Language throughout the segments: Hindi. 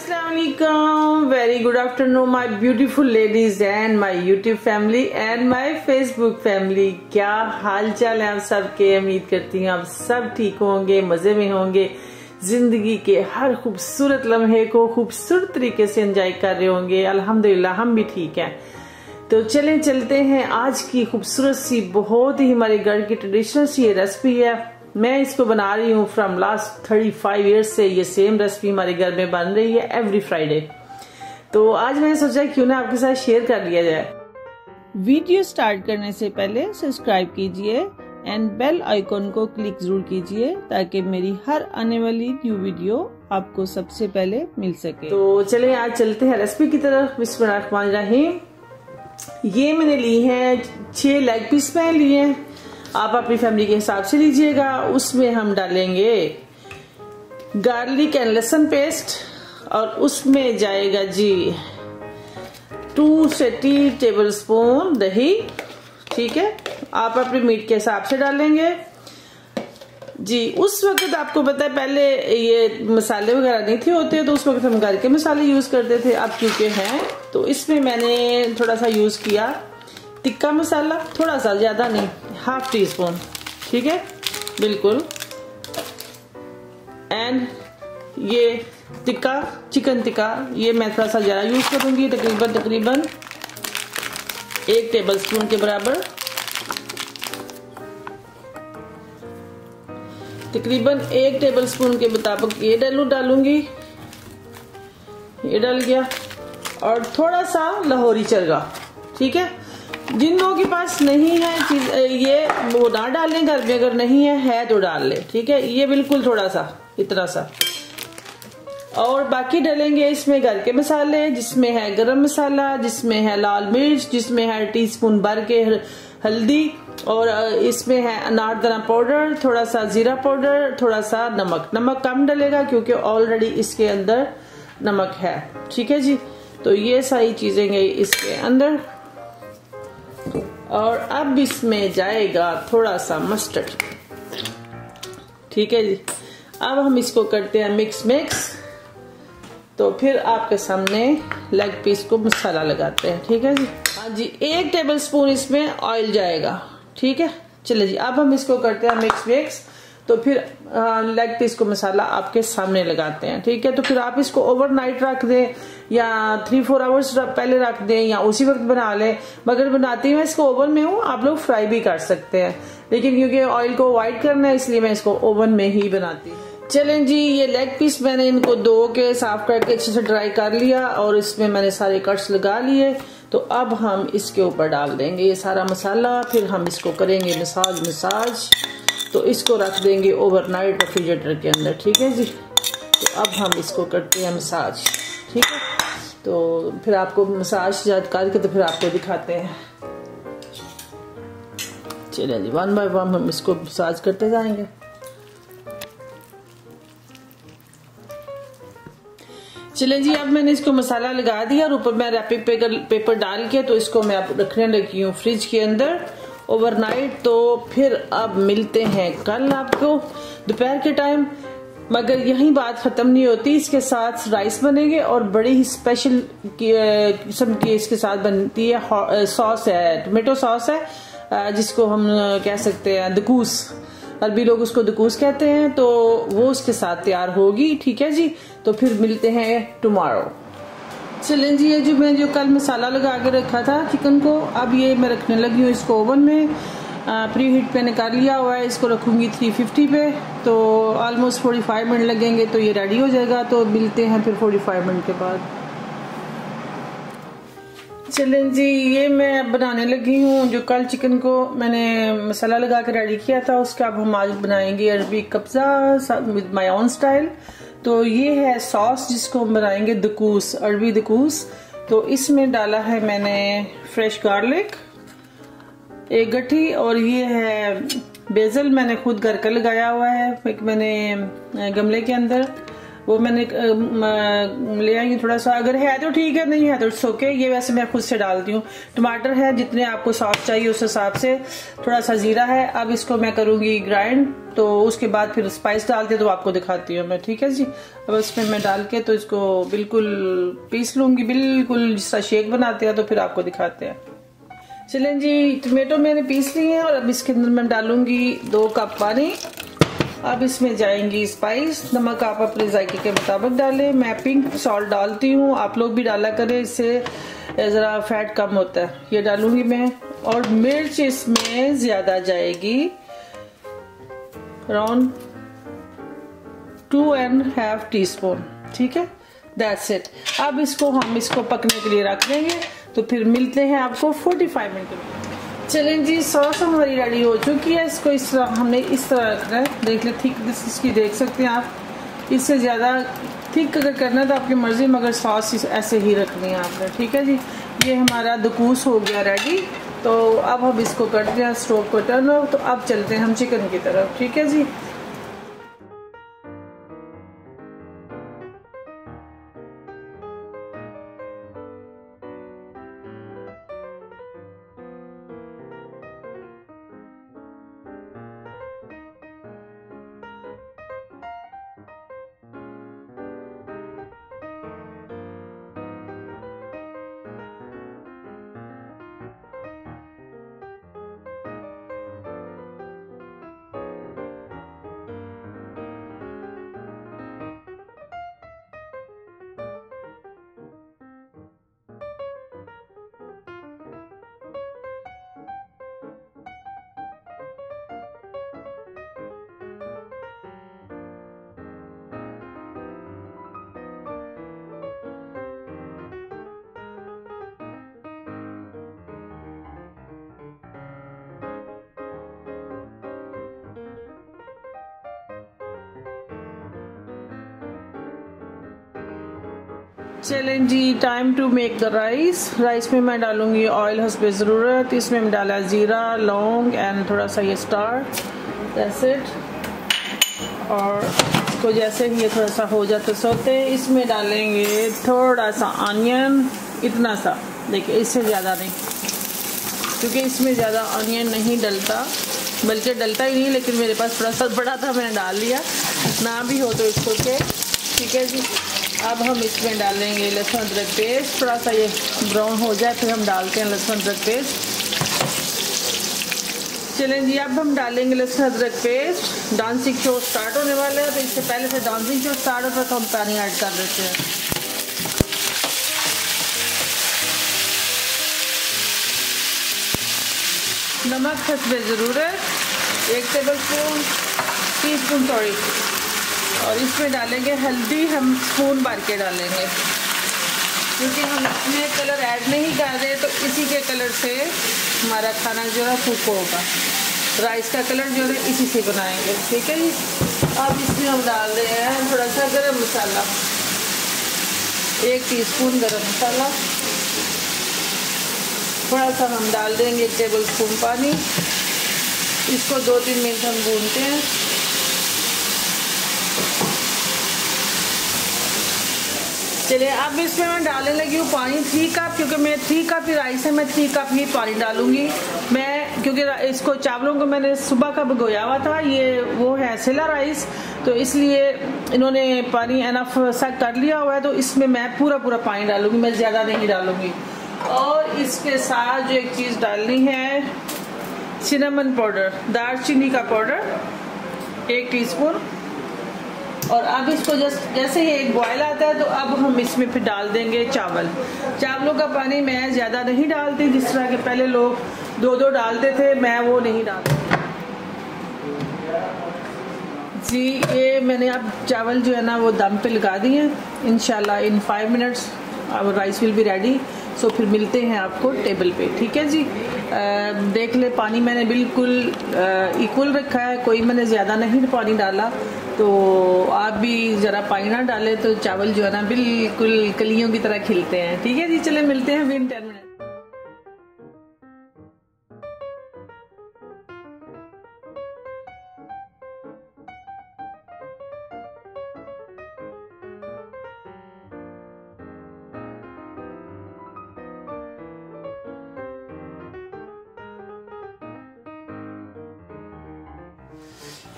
Assalamualaikum, very good afternoon my beautiful ladies and my YouTube family and my Facebook family। क्या हाल चाल है आप सबके? उम्मीद करती हूँ आप सब ठीक होंगे, मजे में होंगे, जिंदगी के हर खूबसूरत लम्हे को खूबसूरत तरीके से एंजॉय कर रहे होंगे। अल्हम्दुलिल्लाह हम भी ठीक हैं। तो चलते हैं आज की खूबसूरत सी बहुत ही हमारे घर की ट्रेडिशनल सी ये रेसिपी है। मैं इसको बना रही हूँ फ्रॉम लास्ट 35 इयर्स से। ये सेम रेसिपी हमारे घर में बन रही है एवरी फ्राइडे। तो आज मैंने सोचा क्यों ना आपके साथ शेयर कर लिया जाए। वीडियो स्टार्ट करने से पहले सब्सक्राइब कीजिए एंड बेल आइकॉन को क्लिक जरूर कीजिए ताकि मेरी हर आने वाली न्यू वीडियो आपको सबसे पहले मिल सके। तो चलिए आज चलते हैं रेसिपी की तरफ। बिस्मिल्लाहिर्रहमानिर्रहीम। ये मैंने ली है 6 लेग पीस में लिए हैं, आप अपनी फैमिली के हिसाब से लीजिएगा। उसमें हम डालेंगे गार्लिक एंड लहसुन पेस्ट और उसमें जाएगा जी 2 से 3 टेबल स्पून दही। ठीक है, आप अपने मीट के हिसाब से डालेंगे जी। उस वक्त आपको पता है पहले ये मसाले वगैरह नहीं थे होते, तो उस वक्त हम घर के मसाले यूज करते थे। अब क्योंकि हैं तो इसमें मैंने थोड़ा सा यूज किया टिक्का मसाला, थोड़ा सा, ज्यादा नहीं, ½ टी स्पून। ठीक है, बिल्कुल। एंड ये टिक्का, चिकन टिक्का, ये मैं थोड़ा सा ज्यादा यूज करूंगी, तकरीबन 1 टेबल स्पून के बराबर। तकरीबन 1 टेबल स्पून के मुताबिक ये डालूंगी। ये डल गया। और थोड़ा सा लाहौरी चरगा। ठीक है, जिन लोगों के पास नहीं है चीज ये वो ना डालें, घर में अगर नहीं है तो डाल ले। ठीक है, ये बिल्कुल थोड़ा सा, इतना सा। और बाकी डालेंगे इसमें घर के मसाले, जिसमें है गरम मसाला, जिसमें है लाल मिर्च, जिसमें है टीस्पून भर के हल्दी, और इसमें है अनारदाना पाउडर, थोड़ा सा जीरा पाउडर, थोड़ा सा नमक कम डलेगा क्योंकि ऑलरेडी इसके अंदर नमक है। ठीक है जी, तो ये सारी चीजें गई इसके अंदर। और अब इसमें जाएगा थोड़ा सा मस्टर्ड। ठीक है जी, अब हम इसको करते हैं मिक्स। तो फिर आपके सामने लेग पीस को मसाला लगाते हैं। ठीक है जी, हाँ जी, 1 टेबल स्पून इसमें ऑयल जाएगा। ठीक है, चलिए जी, अब हम इसको करते हैं मिक्स। तो फिर लेग पीस को मसाला आपके सामने लगाते हैं। ठीक है, तो फिर आप इसको ओवरनाइट रख दें या 3-4 आवर्स पहले रख दें या उसी वक्त बना लें। मगर बनाती हूँ इसको ओवन में हूँ, आप लोग फ्राई भी कर सकते हैं, लेकिन क्योंकि ऑयल को अवॉइड करना है इसलिए मैं इसको ओवन में ही बनाती हूँ। चलें जी, ये लेग पीस मैंने इनको धो के साफ करके अच्छे से ड्राई कर लिया और इसमें मैंने सारे कट्स लगा लिए। तो अब हम इसके ऊपर डाल देंगे ये सारा मसाला, फिर हम इसको करेंगे मसाज। तो इसको रख देंगे ओवरनाइट रेफ्रिजरेटर के अंदर। ठीक है जी, तो अब हम इसको करते हैं मसाज। ठीक है, तो फिर आपको मसाज करके तो फिर आपको दिखाते हैं। चलिए जी, 1 बाय 1 हम इसको मसाज करते जाएंगे। चलें जी, अब मैंने इसको मसाला लगा दिया और ऊपर मैं रैपिंग पेपर डाल के तो इसको मैं अब रखने लगी हूँ फ्रिज के अंदर ओवरनाइट। तो फिर अब मिलते हैं कल आपको दोपहर के टाइम। मगर यही बात खत्म नहीं होती, इसके साथ राइस बनेंगे और बड़ी ही स्पेशल किस्म की इसके साथ बनती है सॉस है, टोमेटो सॉस है, जिसको हम कह सकते हैं दकूस, अरबी लोग उसको दकूस कहते हैं। तो वो उसके साथ तैयार होगी। ठीक है जी, तो फिर मिलते हैं टुमारो। चलें जी, ये जो कल मसाला लगा के रखा था चिकन को, अब ये मैं रखने लगी हूँ इसको ओवन में। प्री हीट पे निकाल लिया हुआ है, इसको रखूंगी 350 पे। तो ऑलमोस्ट 45 मिनट लगेंगे तो ये रेडी हो जाएगा। तो मिलते हैं फिर 45 मिनट के बाद। चलें जी, ये मैं बनाने लगी हूँ जो कल चिकन को मैंने मसाला लगा के रेडी किया था, उसका अब हम आज बनाएंगे अरबी कब्जा विद माय ओन स्टाइल। तो ये है सॉस जिसको हम बनाएंगे दकूस, अरबी दकूस। तो इसमें डाला है मैंने फ्रेश गार्लिक 1 गट्ठी, और ये है बेजल मैंने खुद घर का लगाया हुआ है, एक मैंने गमले के अंदर वो मैंने ले आई हूँ थोड़ा सा। अगर है तो ठीक है, नहीं है तो इट्स ओके। ये वैसे मैं खुद से डालती हूँ। टमाटर है जितने आपको सॉस चाहिए उस हिसाब से। थोड़ा सा जीरा है। अब इसको मैं करूंगी ग्राइंड, तो उसके बाद फिर स्पाइस डालते तो आपको दिखाती हूँ मैं, ठीक है जी। अब इसमें मैं डाल के तो इसको बिल्कुल पीस लूंगी, बिल्कुल जिसका शेक बनाते हैं, तो फिर आपको दिखाते हैं। चलें जी, टमेटो मैंने पीस ली है और अब इसके अंदर मैं डालूंगी 2 कप पानी। अब इसमें जाएंगी स्पाइस। नमक आप अपने जायके के मुताबिक डालें। मैं पिंक सॉल्ट डालती हूँ, आप लोग भी डाला करें, इससे ज़रा फैट कम होता है। ये डालूंगी मैं। और मिर्च इसमें ज़्यादा जाएगी, अराउंड 2.5 टीस्पून, ठीक है। That's it. अब हम इसको पकने के लिए रख देंगे, तो फिर मिलते हैं आपको 45 मिनट में। चलें जी, सॉस हमारी रेडी हो चुकी है। इसको इस तरह हमने इस तरह रखना है। देख ले थिकनेस इसकी, देख सकते हैं आप। इससे ज़्यादा थिक अगर करना है तो आपकी मर्जी, मगर सॉस ऐसे ही रखनी है आपने, ठीक है जी। ये हमारा दकूस हो गया रेडी। तो अब हम इसको करते हैं स्टोव को टर्न ऑफ। तो अब चलते हैं हम चिकन की तरफ, ठीक है जी। चलें जी, time to make the rice. Rice में मैं डालूंगी ऑयल हस्बे ज़रूरत। इसमें मैं डाला ज़ीरा, लौंग एंड थोड़ा सा ये स्टार, दैट्स इट। और इसको जैसे ही ये थोड़ा सा हो जाते सोते, इसमें डालेंगे थोड़ा सा ऑनियन, इतना सा, देखिए इससे ज़्यादा नहीं, क्योंकि इसमें ज़्यादा ऑनियन नहीं डलता, बल्कि डलता ही नहीं, लेकिन मेरे पास थोड़ा सा बड़ा था, मैंने डाल लिया। ना भी हो तो इसको के, ठीक है जी। अब हम इसमें डालेंगे लहसुन अदरक पेस्ट। थोड़ा सा ये ब्राउन हो जाए फिर हम डालते हैं लहसुन अदरक पेस्ट। चलें जी, अब हम डालेंगे लहसुन अदरक पेस्ट। डांसिंग शो स्टार्ट होने वाला है, तो इससे पहले से डांसिंग शो स्टार्ट होता है तो हम पानी ऐड कर देते हैं। नमक हस्बे ज़रूरत, 1 टीस्पून सॉरी। और इसमें डालेंगे हल्दी, हम स्पून भर के डालेंगे, क्योंकि हम इसमें कलर ऐड नहीं कर रहे, तो इसी के कलर से हमारा खाना जो है कुक होगा। राइस का कलर जो है इसी से बनाएंगे, ठीक है जी। अब इसमें हम डाल रहे हैं थोड़ा सा गरम मसाला, 1 टीस्पून गरम मसाला। थोड़ा सा हम डाल देंगे 1 टेबल स्पून पानी। इसको 2-3 मिनट हम भूनते हैं। चलिए, अब इसमें मैं डालने लगी हूँ पानी 3 कप, क्योंकि मैं 3 कप ही राइस है, मैं 3 कप ही पानी डालूंगी मैं, क्योंकि इसको चावलों को मैंने सुबह का भिगोया हुआ था। ये वो है सेला राइस, तो इसलिए इन्होंने पानी एनफ सेट कर लिया हुआ है, तो इसमें मैं पूरा पानी डालूंगी, मैं ज़्यादा नहीं डालूंगी। और इसके साथ जो एक चीज़ डालनी है, सिनेमन पाउडर, दालचीनी का पाउडर 1 टीस्पून। और अब इसको जैसे ही एक बॉयल आता है, तो अब हम इसमें फिर डाल देंगे चावलों का पानी मैं ज़्यादा नहीं डालती, जिस तरह के पहले लोग 2-2 डालते थे, मैं वो नहीं डालती जी। ये मैंने अब चावल जो है ना वो दम पे लगा दिए। इंशाल्लाह इन 5 मिनट्स अब rice will be ready. So फिर मिलते हैं आपको टेबल पे, ठीक है जी। देख ले, पानी मैंने बिल्कुल इक्वल रखा है, कोई मैंने ज़्यादा नहीं पानी डाला, तो आप भी ज़रा पानी ना डालें तो चावल जो है ना बिल्कुल कलियों की तरह खिलते हैं, ठीक है जी। चले मिलते हैं विद 10 मिनट।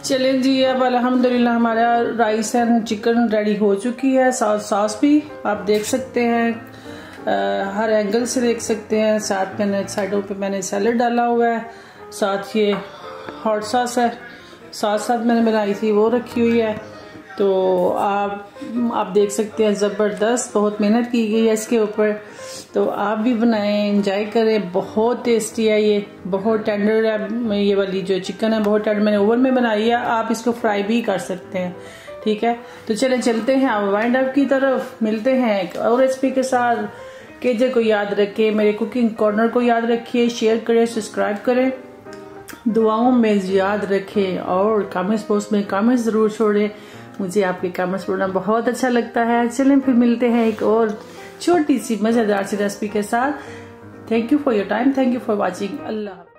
चलें जी, अब अल्हम्दुलिल्लाह हमारा राइस एंड चिकन रेडी हो चुकी है। सॉस भी आप देख सकते हैं, हर एंगल से देख सकते हैं। साथ मैंने साइडों पे मैंने सैलेड डाला हुआ है, साथ ये हॉट सॉस है, साथ मैंने बनाई थी वो रखी हुई है। तो आप देख सकते हैं ज़बरदस्त, बहुत मेहनत की गई है इसके ऊपर। तो आप भी बनाएं, एंजॉय करें। बहुत टेस्टी है ये, बहुत टेंडर है। ये वाली जो चिकन है बहुत टेंडर, मैंने ओवन में बनाई है। आप इसको फ्राई भी कर सकते हैं, ठीक है। तो चलते हैं अब वाइंड अप की तरफ। मिलते हैं एक और रेसिपी के साथ। केजे को याद रखें, मेरे कुकिंग कॉर्नर को याद रखिए, शेयर करें, सब्सक्राइब करें, दुआओं में याद रखें और कमेंट्स बॉक्स में कमेंट्स जरूर छोड़ें। मुझे आपके कमेंट्स पढ़ना बहुत अच्छा लगता है। चलें फिर मिलते हैं एक और छोटी सी मजेदार सी रेसिपी के साथ। Thank you for your time, thank you for watching. Allah.